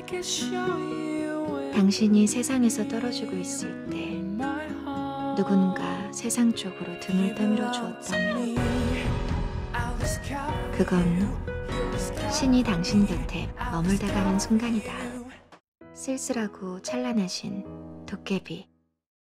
당신이 세상에서 떨어지고 있을 때 누군가 세상 쪽으로 등을 떠밀어 주었다면 그건 신이 당신 곁에 머물다 가는 순간이다. 쓸쓸하고 찬란하신 도깨비.